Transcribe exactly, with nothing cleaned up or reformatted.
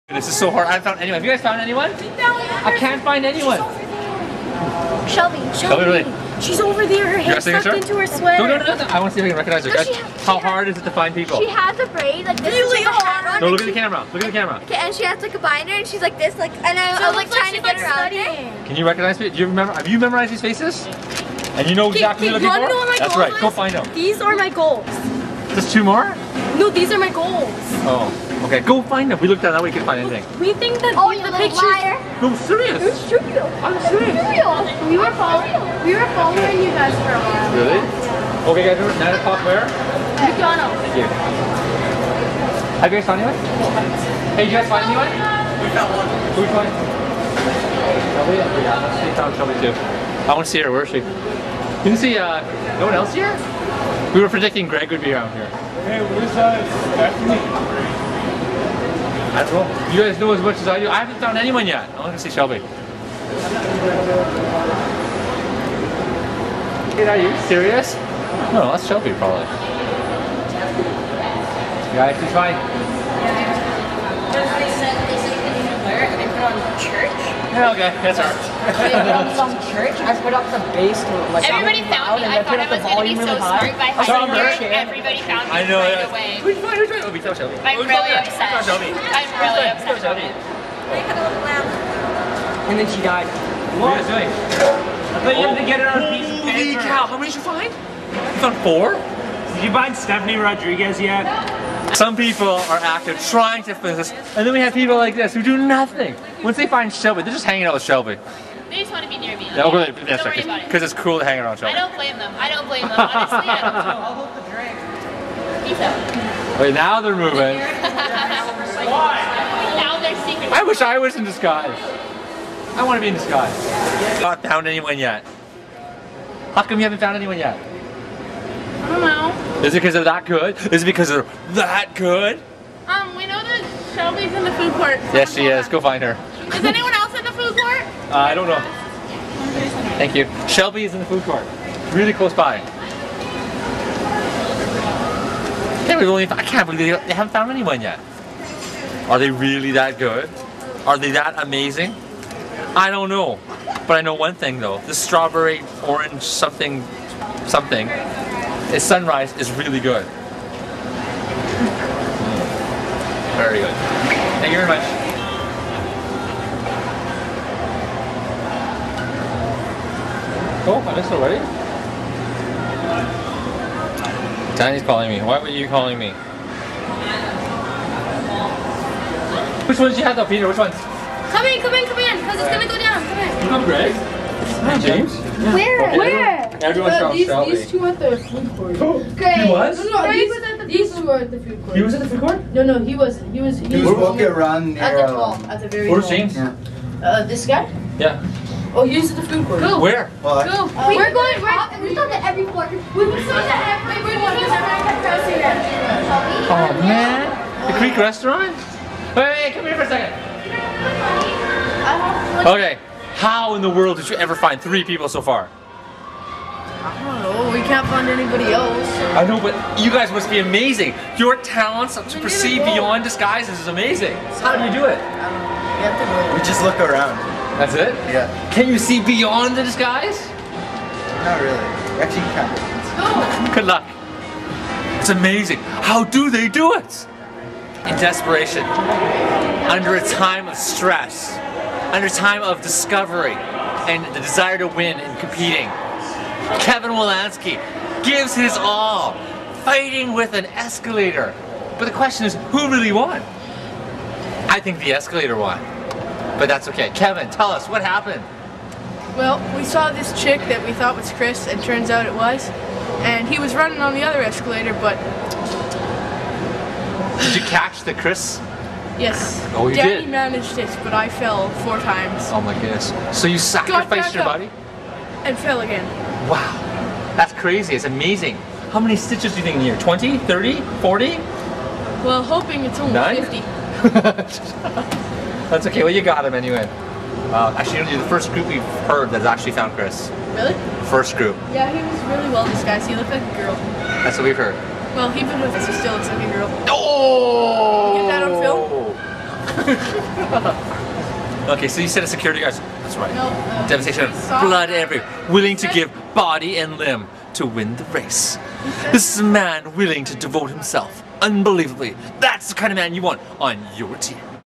This is so hard. I haven't found anyone. Have you guys found anyone? I can't find anyone. Shelby, Shelby, really? She's over there. Her hair stuck into her sweater. No, no, no, no. I want to see if I can recognize her. No, Guys, she, how she hard is it to find people? She has a braid like this. Really hard. No, look at the camera. Look at the camera. Okay, and she has like a binder, and she's like this, like, and I, So I was like like trying to get her out there. Can you recognize me? Do you remember? Have you memorized these faces? And you know exactly what you they're looking wanna know what for? my That's goal right. is? Go find them. These are my goals. Just two more? No, these are my goals. Oh, okay. Go find them. We looked at that. We couldn't find anything. We think that Oh, these, you the little pictures. liar. No, I'm serious. It's true. I'm serious. We were following, we were following you guys for a while. Really? Okay, guys. Remember nine o'clock where? McDonald's. Thank you. Have you guys found anyone? Hey, you guys find anyone? We found one. Who we find? Shelby? Yeah, let's see. Found Shelby too. I want to see her. Where is she? You can see uh, no one else here? We were predicting Greg would be around here. Hey, where's uh, Stephanie? I don't know. You guys know as much as I do. I haven't found anyone yet. I want to see Shelby. Hey, are you serious? No, that's Shelby probably. Yeah, she's fine. They said they said you can wear it and they put on church. Yeah, okay, that's her. They put on some church. I put up the bass to like Everybody found me. I thought I was going to be so smart by hiding Tombert. here. Everybody found me I know right that. away. Who's fine? Who's fine? Oh, we tell Shelby. I'm Who's really fine? upset. Tell Shelby. I'm really Tell upset. Shelby. They had a little lamp. And then she died. What are you guys doing? I thought you had to get it on a piece of Holy paper. cow, how many did you find? You found four? Did you find Stephanie Rodriguez yet? Some people are active trying to finish this, and then we have people like this who do nothing. Once they find Shelby, they're just hanging out with Shelby. They just want to be near me. Yeah, Okay? okay, that's Don't worry about right, it. because it's cool to hang around I Shelby. don't blame them. I don't blame them. Honestly, I don't. I'll hold the drink. Peace out. Wait, now they're moving. Now they're secret. I wish I was in disguise. I want to be in disguise. Not found anyone yet. How come you haven't found anyone yet? I don't know. Is it because they're that good? Is it because they're that good? Um, we know that Shelby's in the food court. Yes, she is. Go find her. Is anyone else in the food court? Uh, I don't know. Thank you. Shelby is in the food court. Really close by. Can't believe, I can't believe they haven't found anyone yet. Are they really that good? Are they that amazing? I don't know. But I know one thing though. The strawberry, orange, something, something, its sunrise is really good. Very good. Thank you very much. Oh, I missed already? Danny's calling me. Why were you calling me? Which ones do you have though, Peter? Which ones? Come in, come in, come in, because it's gonna go down. Come in. You come, Greg? Hi, James. Where? Okay, Where? Everyone's Uh, found these, Shelby. these two at the food court. Great. He was? No, no, Greg these, was at the these food two are at the food court. He was at the food court? No, no, he wasn't. He was. He, He was walking around near. at the um, top, at the very Where's top. James? Yeah. Uh, this guy? Yeah. Oh, he was at the food court. Go. Where? Well, I- Go. Uh, we're going, we're, we thought that every quarter. We were so that every quarter. Oh man. The Creek restaurant? Wait, wait, come here for a second. Okay. How in the world did you ever find three people so far? I don't know. We can't find anybody else. I know, but you guys must be amazing. Your talents to perceive beyond disguises is amazing. How do you do it? I don't know. You have to go. we just look around. That's it? Yeah. Can you see beyond the disguise? Not really. Actually, you can't. Good luck. It's amazing. How do they do it? In desperation, under a time of stress, under a time of discovery, and the desire to win and competing, Kevin Wolanski gives his all, fighting with an escalator. But the question is, who really won? I think the escalator won. But that's okay. Kevin, tell us, what happened? Well, we saw this chick that we thought was Chris, and turns out it was. And he was running on the other escalator, but Did you catch the Chris? yes. Oh, you Danny did? managed it, but I fell four times Oh my goodness. So you sacrificed back your up. body? and fell again. Wow. That's crazy. It's amazing. How many stitches do you think in here? twenty? thirty? forty? Well, hoping it's only Nine? fifty. That's okay. Well, you got him anyway. Wow. Actually, you're the first group we've heard that's actually found Chris. Really? First group. Yeah, he was really well disguised. He looked like a girl. That's what we've heard. Well, even with us, he still looks like a girl. Oh! Get that on film? Okay, so you said a security guard. That's right. No, uh, Devastation, saw- blood everywhere, willing to give body and limb to win the race. This is a man willing to devote himself unbelievably. That's the kind of man you want on your team.